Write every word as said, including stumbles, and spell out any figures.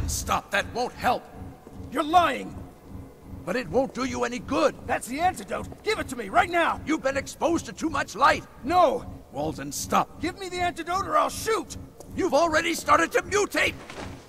stop. That won't help. You're lying! But it won't do you any good. That's the antidote! Give it to me, right now! You've been exposed to too much light. No! Walden, stop. Give me the antidote or I'll shoot! You've already started to mutate!